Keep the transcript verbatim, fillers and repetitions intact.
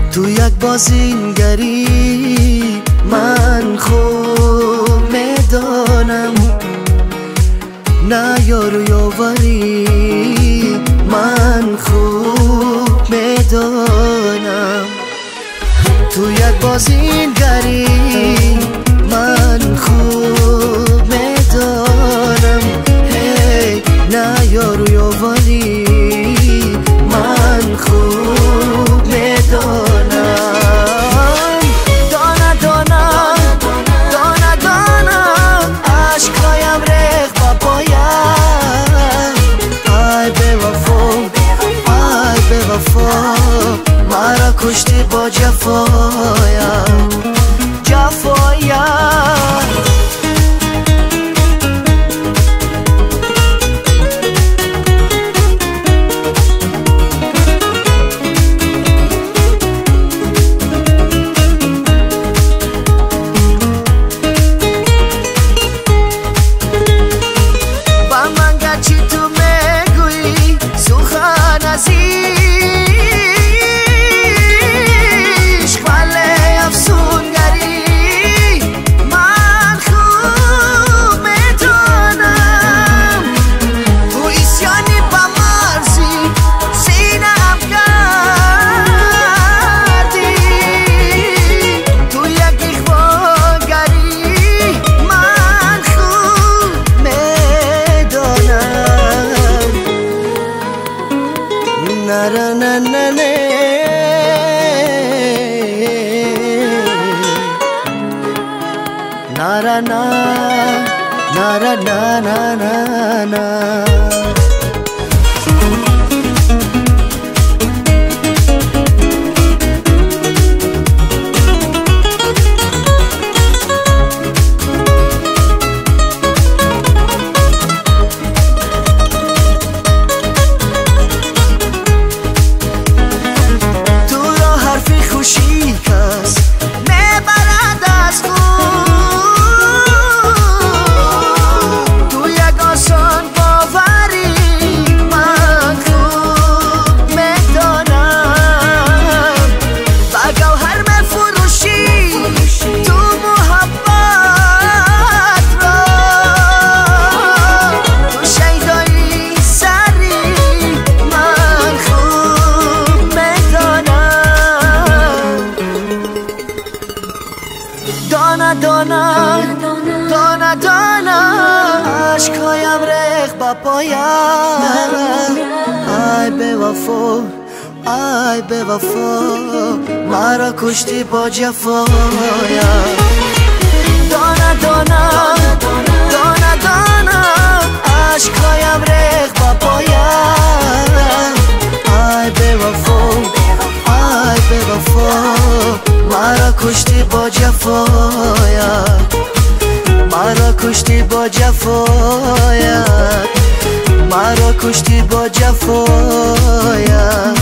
تو یک بازینگری من خوب میدانم، نه یارو یاوری من خوب میدانم. تو یک بازینگری من خوب میدانم، هی نه یارو یاوری من خوب میدانم. دانه دانه دانه دانه عشقایم ریخت با پایم، ای به وفا ای به وفا مرا کشتی با جفایم جفایم. Na na na na na na na na. دانه دانه دانه دانه عشقایم ریخت با پایم، ای به وفا ای به وفا مرا کشتی با جفایم. دانه دانه دانه دانه عشقایم ریخت با پایم، ای به وفا ای به وفا مرا کشتی با جفایم، مرا کشتی با جفایم، مرا کشتی با جفایم.